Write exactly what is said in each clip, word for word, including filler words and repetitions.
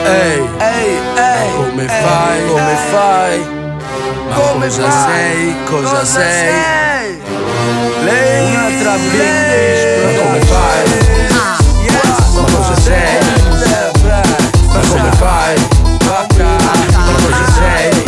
Ehi, ehi, ehi, come fai, come fai? Ma come cosa fai? sei, cosa, cosa sei? sei? Lei, un'altra Britney, ma come fai? Ah, yes. Ma cosa sei? Ma come fai? Ma cosa sei?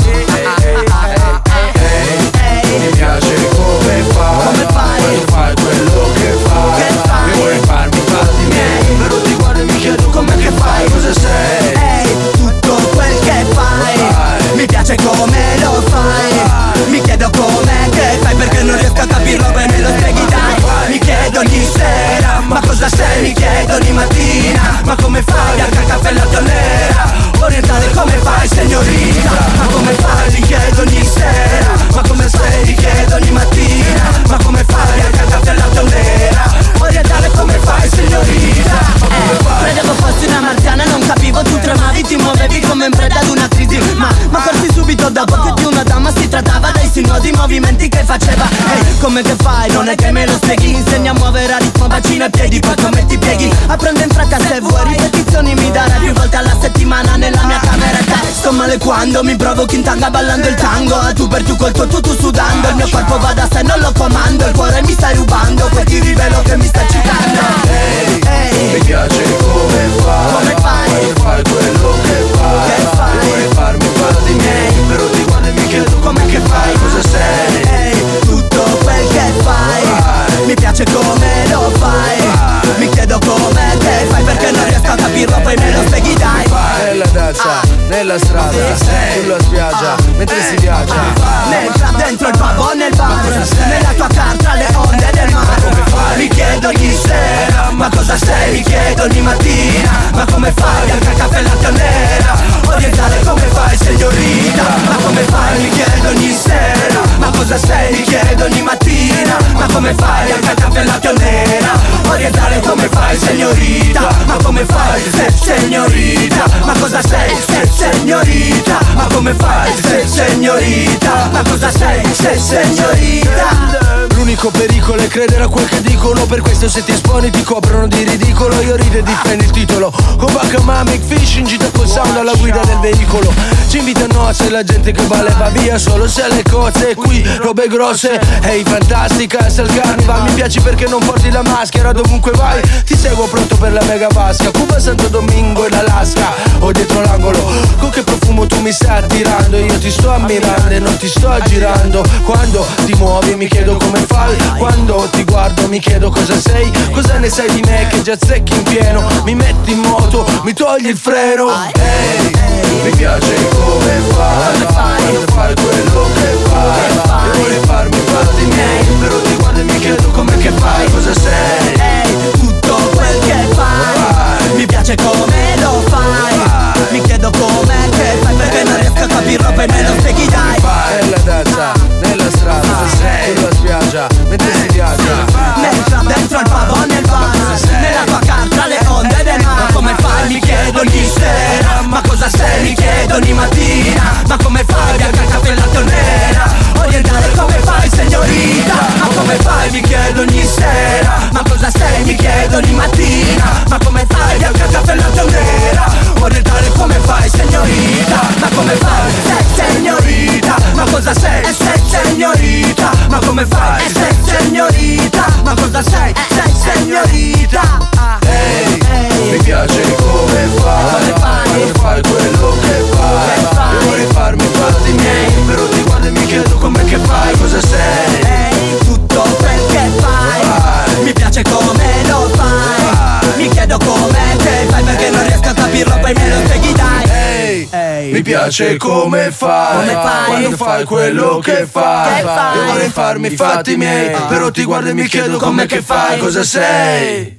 Ehi, mi piace come fai, quando fai quello che fai. E vuoi farmi fatti miei, però ti guardo e mi chiedo com'è che fai, cosa sei? Ehi, tutto quel che fai, mi piace come lo fai. Mi chiedo com'è che fai, perché non riesco a capirlo bene, lo spieghi dai. Mi chiedo ogni sera, ma cosa sei? Mi chiedo ogni mattina, ma come fai? Bianca, caffè, latte nera, orientale, come fai, signorita? Ma come fai? Mi chiedo ogni sera, ma come sei? Mi chiedo ogni mattina, ma come fai? Bianca, caffè, latte nera, orientale, come fai, signorita? Eh, credevo fossi una marziana, non capivo, tu tremavi, ti muovevi come in preda ad una crisi. Ma, ma corsi subito dopo che di una dama si trattava, dai sinuosi movimenti che faceva. Ehi, hey, come che fai? Non è che me lo spieghi, insegna a muovere a ritmo bacino e piedi, poi come ti pieghi? Apprendo in fretta se vuoi, ripetizioni mi darai più volte alla settimana nella mia cameretta. Sto male quando mi provochi in tanga ballando il tango, a tu per tu col tuo tu tu sudando. Il mio corpo va da sé, non lo comando, il cuore mi stai rubando, poi ti rivelo che mi stai citando. Ehi, Ehi, mi piace come fai, come fai? quando fai quello che fai. Che fai? E vuoi farmi fatti miei, però ti guardo e mi chiedo com'è che fai, cosa sei? Ehi, tutto quel che fai, mi piace come lo fai. Mi chiedo com'è che fai, perché non riesco a capirlo, poi me lo spieghi dai. Nella danza, nella strada, sulla spiaggia, mentre si viaggia. Nel club, dentro il pub o nel bar, nella tua carta, le onde del mare. Mi chiedo ogni sera, ma cosa sei? Mi chiedo ogni mattina, ma come fai? Bianca, caffè, latte nera, orientale, come fai, signorita? Ma come fai? Mi chiedo ogni sera, ma cosa sei? Mi chiedo ogni mattina, ma come fai? Bianca, caffè, latte nera, orientale, come fai, signorita? Ma come fai? Se, signorita, ma cosa sei? Se, signorita, ma come fai? Se, signorita, ma cosa sei? Se, signorita. L'unico pericolo è credere a quel che dicono, per questo se ti esponi ti coprono di ridicolo. Io rido e difendo il titolo, con Bacca Mamic Fish in gita col sound alla guida del veicolo. Ci invita a nozze la gente che va va via solo se le cozze. Qui robe grosse, ehi, fantastica, sei al carnival. Mi piaci perché non porti la maschera dovunque vai. Ti seguo pronto per la mega vasca, Cuba, Santo Domingo e l'Alaska, o dietro l'angolo. Con che profumo tu mi stai attirando, io ti sto ammirando e non ti sto aggirando. Quando ti muovi mi chiedo come fai, quando ti guardo mi chiedo cosa sei. Cosa ne sai di me che già zecchi in pieno? Mi metti in moto, mi togli il freno. Ehi, hey, mi piace come fai, quando fai quello che fai. E vuoi farmi fatti miei, però ti guardo e mi chiedo com'è che fai, cosa sei. Ehi, tutto quel che fai, mi piace come lo fai. Mi chiedo com'è che fai, perché non riesco a capirlo, poi me lo spieghi dai. Nella danza, nella strada, sulla spiaggia, mentre si viaggia. Nel club, dentro il pub o nel bar, nella tua carta, le onde del mare. Ma come fai? Mi chiedo ogni sera, ma cosa sei? Mi chiedo ogni mattina, ma come fai? Bianca, caffè, latte nera, orientale, come fai, signorita? Ma come fai? Mi chiedo ogni sera, ma cosa sei? Mi chiedo ogni mattina, ma come fai? Bianca, caffè, latte nera, orientale, come fai, signorita? Ma come fai? Sei, signorita, ma cosa sei? Sei, signorita, ma come fai? Sei, signorita, ma cosa sei? Sei, signorita. Ehi, hey, mi piace come fai, quando fai quello che fai. E vuoi farmi fatti miei, però ti guardo e mi chiedo com'è che fai, cosa sei. Ehi, tutto quel che fai, mi piace come lo fai. Mi chiedo com'è che fai, perché non riesco a capirlo, poi me lo spieghi dai. Ehi, hey, mi piace come fai, come fai, quando fai quello che fai. Che fai? E vorrei farmi fatti miei, però ti guardo e mi chiedo com'è che fai, cosa sei.